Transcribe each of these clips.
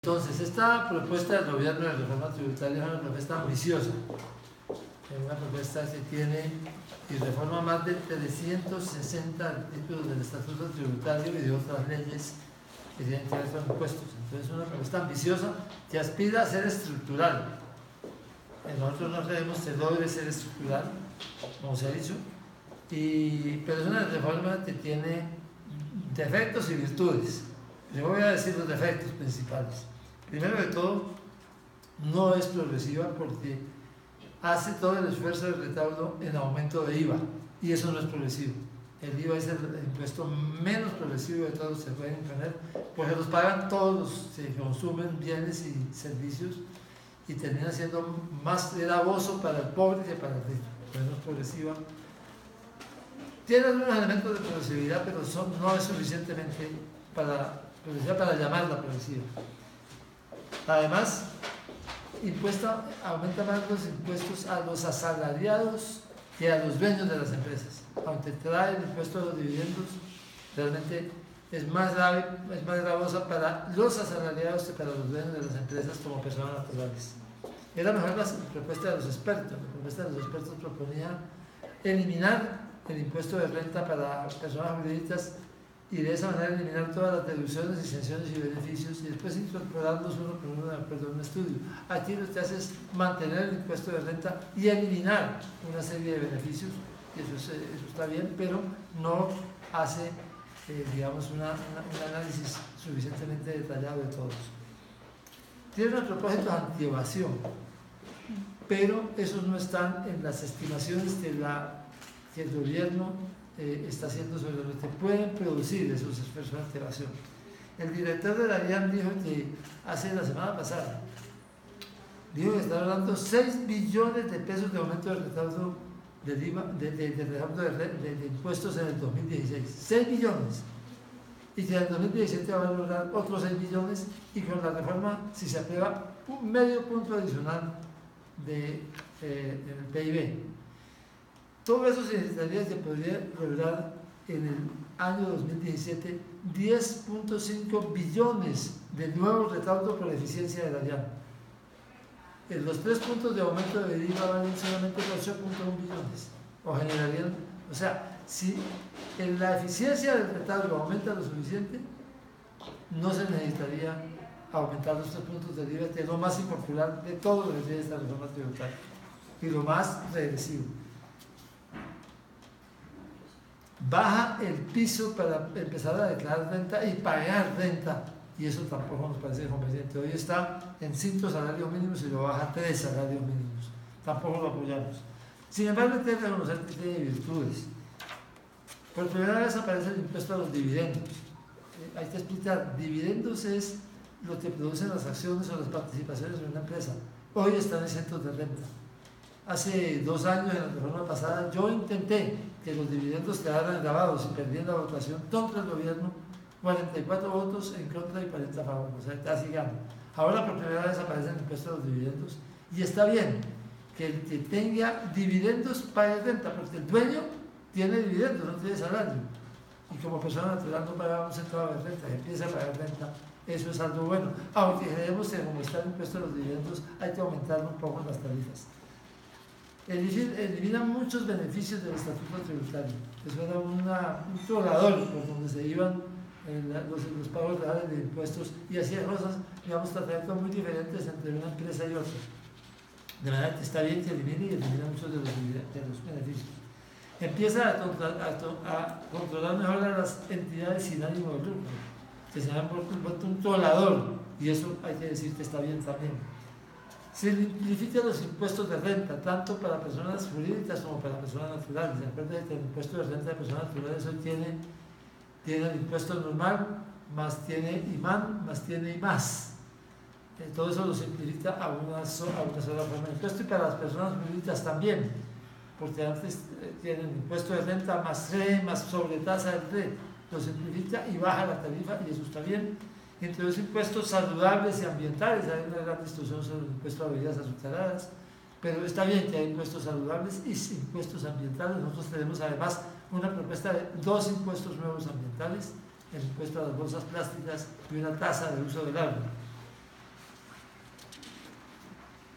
Entonces, esta propuesta del gobierno de reforma tributaria es una propuesta ambiciosa. Es una propuesta que tiene y reforma más de 360 artículos del Estatuto Tributario y de otras leyes que tienen que ver con impuestos. Entonces, es una propuesta ambiciosa que aspira a ser estructural. Nosotros no creemos que logre ser estructural, como se ha dicho, pero es una reforma que tiene defectos y virtudes. Yo voy a decir los defectos principales. Primero de todo, no es progresiva porque hace todo el esfuerzo de recaudo en aumento de IVA, y eso no es progresivo. El IVA es el impuesto menos progresivo de todos los que se pueden imponer, porque los pagan todos los que consumen bienes y servicios, y termina siendo más gravoso para el pobre que para el rico. Pues no es progresiva. Tiene algunos elementos de progresividad, pero no es suficientemente para llamarla progresiva. Además, aumenta más los impuestos a los asalariados que a los dueños de las empresas. Aunque trae el impuesto a los dividendos, realmente es más grave, es más gravosa para los asalariados que para los dueños de las empresas como personas naturales. Era mejor la propuesta de los expertos. La propuesta de los expertos proponía eliminar el impuesto de renta para personas jurídicas y de esa manera eliminar todas las deducciones, exenciones y beneficios y después incorporarlos uno por uno de acuerdo a un estudio. Aquí lo que hace es mantener el impuesto de renta y eliminar una serie de beneficios, y eso está bien, pero no hace digamos un análisis suficientemente detallado de todos. Tiene unos propósitos anti-evasión, pero esos no están en las estimaciones que el gobierno está haciendo sobre lo que pueden producir esos esfuerzos de evasión. El director de la DIAN dijo que hace la semana pasada, dijo que está hablando 6 billones de pesos de aumento del recaudo del IVA, de impuestos en el 2016. 6 billones. Y que en el 2017 va a lograr otros 6 billones, y con la reforma, si se aprueba, un medio punto adicional en el PIB. Todo eso significaría que podría lograr en el año 2017 10.5 billones de nuevos recaudos por eficiencia de la DIAN. Los 3 puntos de aumento de IVA valen solamente 8.1 billones, o sea, si en la eficiencia del recaudo aumenta lo suficiente, no se necesitaría aumentar los 3 puntos de IVA, que es lo más impopular de todo lo que tiene esta reforma tributaria y lo más regresivo. Baja el piso para empezar a declarar renta y pagar renta, y eso tampoco nos parece conveniente. Hoy está en 5 salarios mínimos y lo baja a 3 salarios mínimos. Tampoco lo apoyamos. Sin embargo, hay que reconocer que tiene virtudes. Por primera vez aparece el impuesto a los dividendos. Hay que explicar, dividendos es lo que producen las acciones o las participaciones en una empresa. Hoy están exentos de renta. Hace 2 años, en la reforma pasada, yo intenté que los dividendos quedaran grabados y perdí en la votación contra el gobierno, 44 votos en contra y 40 a favor, o sea, casi gano. Ahora por primera vez aparece el impuesto a los dividendos, y está bien que el que tenga dividendos pague renta, porque el dueño tiene dividendos, no tiene salario, y como persona natural no paga un centavo de renta, empieza a pagar renta. Eso es algo bueno, aunque creemos que como está el impuesto a los dividendos hay que aumentar un poco las tarifas. Elimina muchos beneficios del estatuto tributario. Eso era un trolador por donde se iban los pagos reales de impuestos, y hacía cosas, digamos, tratamientos muy diferentes entre una empresa y otra. De manera que está bien que elimina muchos de los beneficios. Empieza a controlar mejor a las entidades sin ánimo de lucro, que se han vuelto un trolador, y eso hay que decir que está bien también. Se simplifican los impuestos de renta, tanto para personas jurídicas como para personas naturales. Recuerden que el impuesto de renta de personas naturales hoy tiene el impuesto normal, más tiene IMAN, más tiene IMAS. Todo eso lo simplifica a una sola forma de impuesto, y para las personas jurídicas también, porque antes tienen impuesto de renta más RE, más sobretasa del RE. Lo simplifica y baja la tarifa, y eso está bien. Introduce impuestos saludables y ambientales. Hay una gran discusión sobre el impuesto a bebidas azucaradas, pero está bien que haya impuestos saludables y impuestos ambientales. Nosotros tenemos además una propuesta de 2 impuestos nuevos ambientales, el impuesto a las bolsas plásticas y una tasa de uso del agua.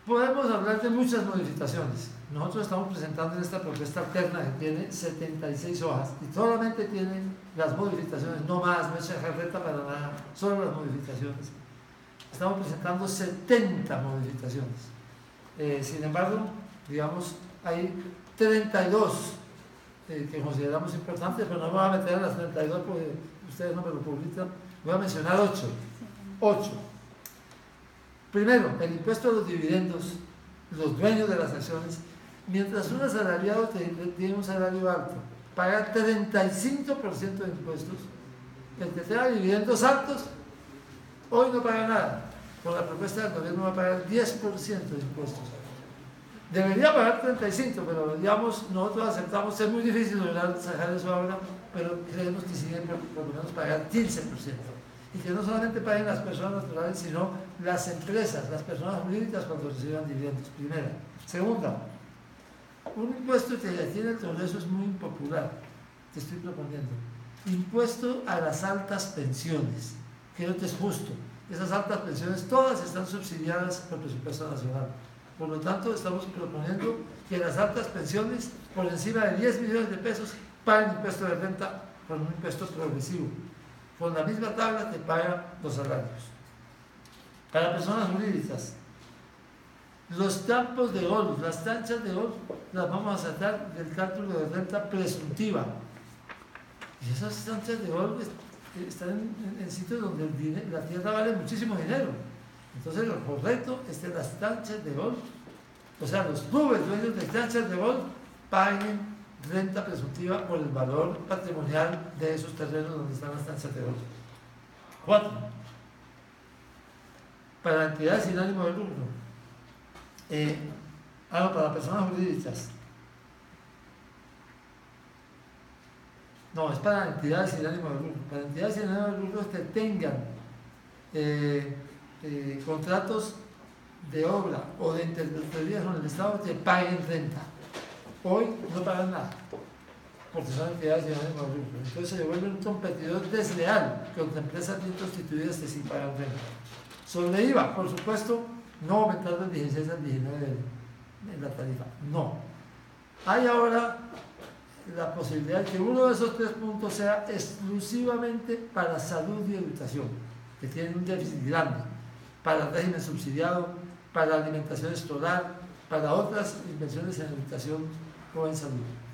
Podemos hablar de muchas modificaciones. Nosotros estamos presentando esta propuesta alterna que tiene 76 hojas y solamente tiene las modificaciones, no más, no es carreta para nada, solo las modificaciones. Estamos presentando 70 modificaciones. Sin embargo, digamos, hay 32 que consideramos importantes, pero no me voy a meter en las 32 porque ustedes no me lo publican. Voy a mencionar 8. Primero, el impuesto a los dividendos, los dueños de las acciones. Mientras un asalariado tiene un salario alto, paga 35% de impuestos, el que tenga dividendos altos, hoy no paga nada. Con la propuesta del gobierno va a pagar 10% de impuestos. Debería pagar 35%, pero digamos, nosotros aceptamos, es muy difícil lograr sacar eso ahora, pero creemos que siguen por lo menos pagar 15%. Y que no solamente paguen las personas naturales, sino las empresas, las personas jurídicas cuando reciban dividendos. Primera. Segunda, un impuesto que aquí en el Congreso es muy impopular, que estoy proponiendo. Impuesto a las altas pensiones. Creo que es justo. Esas altas pensiones todas están subsidiadas por el presupuesto nacional. Por lo tanto, estamos proponiendo que las altas pensiones, por encima de 10 millones de pesos, paguen impuesto de renta con un impuesto progresivo, con la misma tabla que pagan los salarios. Para personas jurídicas, los campos de golf, las canchas de golf, las vamos a sacar del cálculo de renta presuntiva. Y esas canchas de golf están en sitios donde la tierra vale muchísimo dinero. Entonces lo correcto es que las canchas de golf, o sea, los clubes dueños de canchas de golf, paguen renta presuntiva por el valor patrimonial de esos terrenos donde están las canchas de golf. 4. Para entidades sin ánimo de lucro. Para personas jurídicas. No, es para entidades sin ánimo de lucro. Para entidades sin ánimo de lucro que tengan contratos de obra o de interventoría con el Estado que paguen renta. Hoy no pagan nada, porque son entidades sin ánimo de lucro. Entonces se vuelve un competidor desleal contra empresas bien constituidas que sí pagan renta. Sobre IVA, por supuesto, no aumentar del 16 al 19 en la tarifa. No. Hay ahora la posibilidad de que uno de esos 3 puntos sea exclusivamente para salud y educación, que tienen un déficit grande, para el régimen subsidiado, para la alimentación escolar, para otras inversiones en educación o en salud.